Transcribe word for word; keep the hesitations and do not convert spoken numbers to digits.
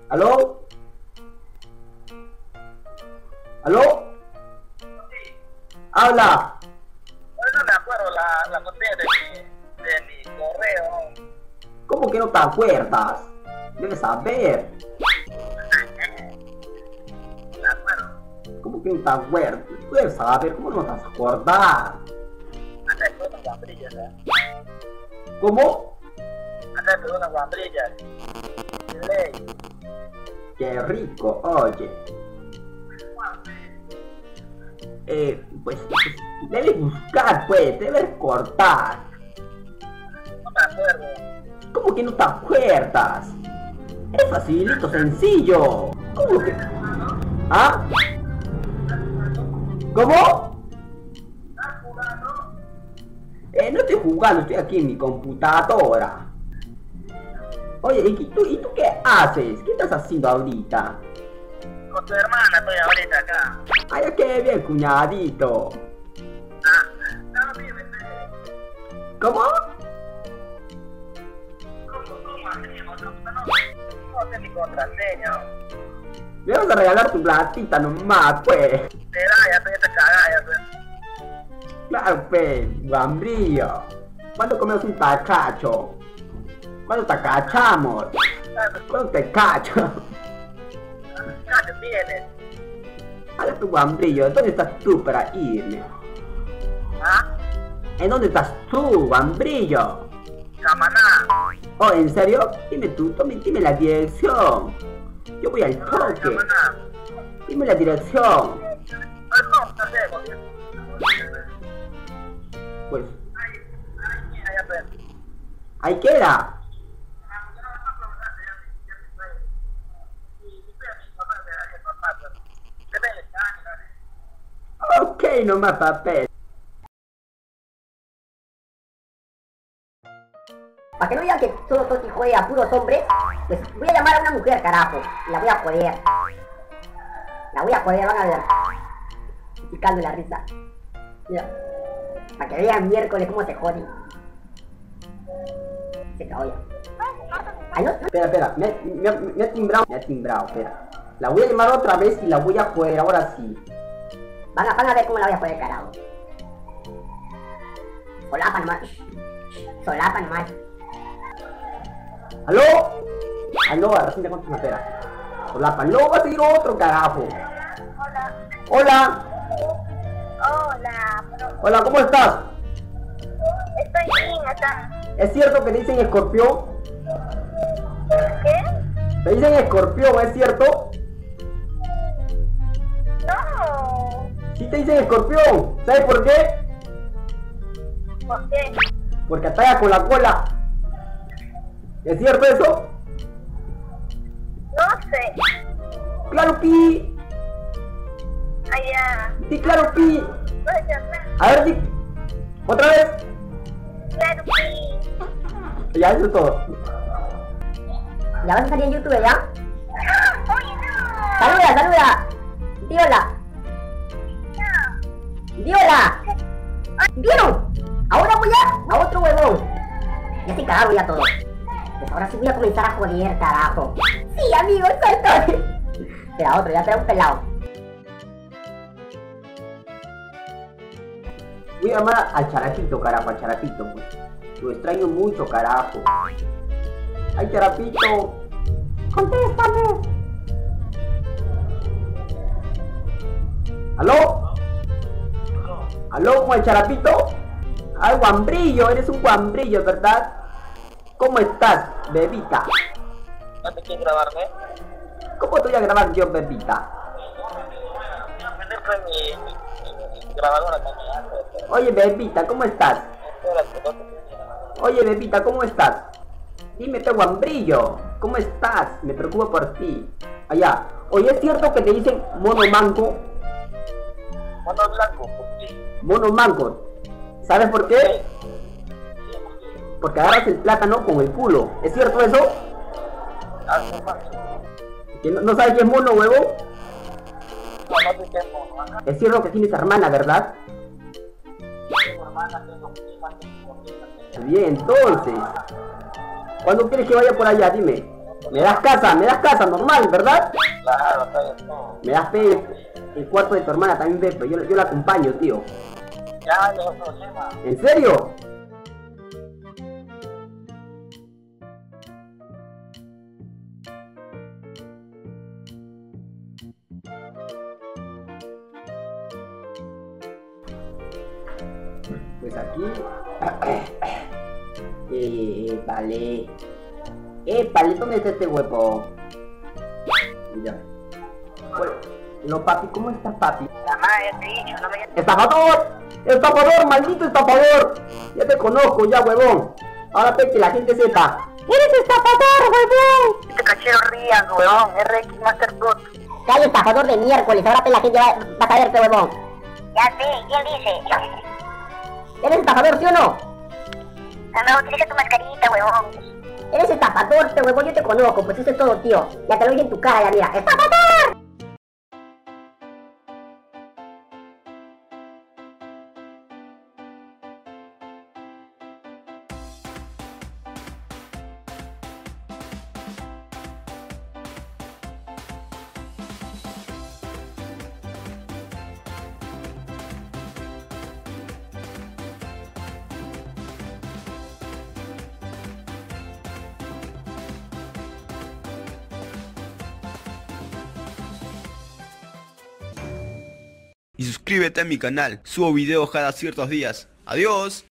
¿Aló? ¿Aló? Sí. ¡Habla! Yo no me acuerdo la, la copia de mi, de mi correo. ¿Cómo que no te acuerdas? Debes saber. No me acuerdo. ¿Cómo que no te acuerdas? Tú debes saber, ¿cómo no te vas a acordar? Acá hay unas guambrillas, ¿eh? ¿Cómo? Acá hay unas guambrillas. De ley. ¡Qué rico! Oye. Eh, pues, pues debes buscar, pues, debes cortar. No me acuerdo. ¿Cómo que no te acuerdas? Es facilito, sencillo. ¿Cómo que? ¿Ah? ¿Cómo? Eh, no estoy jugando, estoy aquí en mi computadora. Oye, ¿y tú, ¿y tú qué haces? ¿Qué estás haciendo ahorita? Con tu hermana estoy ahorita acá. Ay, qué bien, cuñadito. Ah, no, vive, ¿Cómo? ¿Cómo, cómo así? No, no, no, no sé mi contraseña. Me vas a regalar tu platita nomás, pues. Será, ya estoy esta cagada, ya estoy. Claro, pues, guambrillo. ¿Cuándo comemos un tacacho? ¿Cuándo te cachamos? ¿Cuándo te cacho? Ya te tienes. Habla tu guambrillo, ¿dónde estás tú para irme? ¿Ah? ¿En dónde estás tú, guambrillo? Camaná. Oh, ¿en serio? Dime tú, dime, dime la dirección. Yo voy al toque. Camaná. Dime la dirección. No, no sé, Pues, ya pues. ahí queda. Ok, nomás papel. Para que no digan que solo Toti juega a puros hombres, pues voy a llamar a una mujer, carajo. Y la voy a joder. La voy a joder, van a ver. Picando la risa. Mira. Para que vean miércoles cómo se jode. Se cagó ya. Ay, no, no. Espera, espera, me, me, me ha timbrado. Me ha timbrado, espera. La voy a llamar otra vez y la voy a joder, ahora sí. Van a, van a ver cómo la voy a joder, carajo. Solapa nomás. Solapa nomás. ¿Aló? ¿Aló? Recién te contesto, espera. Hola, no, va a seguir otro carajo. Hola. Hola. Hola. Hola, ¿cómo estás? Estoy bien acá. ¿Es cierto que te dicen escorpión? ¿Qué? ¿Te dicen escorpión, es cierto? No. Sí te dicen escorpión. ¿Sabes por qué? ¿Por qué? Porque atalla con la cola. ¿Es cierto eso? No sé. ¡Claro, pi! Allá. ¡Sí, claro, pi! Oye, A ver, di. ¿Otra vez? claro que. Ya, eso es todo. ¿Ya vas a salir en YouTube ya? Oye, no. Saluda, saluda. Di hola. Di hola. ¿Vieron? Ahora voy a, a otro huevón. Ya se cagaron ya todos. Pues ahora sí voy a comenzar a joder, carajo. Sí, amigos, suelto. Espera, otro, ya espera un pelado. Voy a llamar al Charapito, carajo, al Charapito, pues. Lo extraño mucho, carajo. ¡Ay, Charapito! ¡Contéstame! ¿Aló? ¿Aló, con el Charapito? ¡Ay, guambrillo! Eres un guambrillo, ¿verdad? ¿Cómo estás, bebita? ¿No te quieres grabarme? ¿Cómo te voy a grabar yo, bebita? Vender con mi, mi, mi grabadora también. Oye, bebita, ¿cómo estás? Espérate, no te Oye, bebita, ¿cómo estás? Dime, te guambrillo, ¿cómo estás? Me preocupo por ti. Allá. Oye, ¿es cierto que te dicen mono manco? Mono blanco, ¿por qué? Mono manco. ¿Sabes por qué? Porque agarras el plátano con el culo. ¿Es cierto eso? Ah, no más. ¿Que no, no sabes qué es mono, huevo? No, no sé qué es mono. Acá Es cierto que tienes hermana, ¿verdad? tengo hermana, tengo prima, tengo prima. Bien, entonces. ¿Cuándo quieres que vaya por allá? Dime. Me das casa, me das casa, normal, ¿verdad? Claro, está bien todo. Me das pe, el cuarto de tu hermana también, ve, pero yo, yo la acompaño, tío. Ya, no hay problema. ¿En serio? Pues aquí... Eh, vale. Eh, vale, ¿dónde está este huevo? Ya. Bueno, no, papi, ¿cómo estás, papi? Mamá, ya te he dicho, no me llames. ¡Estafador! ¡Estafador, maldito estafador! Ya te conozco, ya, huevón. Ahora pe que la gente sepa. ¡Eres estafador, huevón! Este cachero rías, huevón, R X Mastercode. Calla, estafador de miércoles, ahora pe la gente va, va a saberte, huevón. Ya sé, ¿quién dice? ¿Eres estafador, sí o no? No, utiliza tu mascarita, huevón. Eres estafador, te huevón, yo te conozco, pues eso es todo, tío. Ya te lo dije en tu cara, ya mira. ¡Estafador! Y suscríbete a mi canal, subo videos cada ciertos días. ¡Adiós!